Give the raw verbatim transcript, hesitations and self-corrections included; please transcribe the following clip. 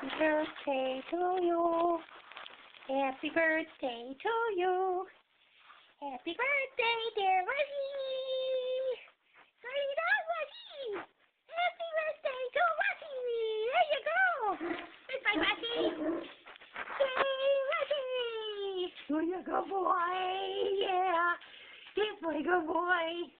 birthday to you. Happy birthday to you. Happy birthday, dear Wazzy. Hurry up, Wazzy. Happy birthday to Wazzy. There you go. Goodbye, Wazzy. Yay, Wazzy. You're a good boy. Yeah. He's a good boy.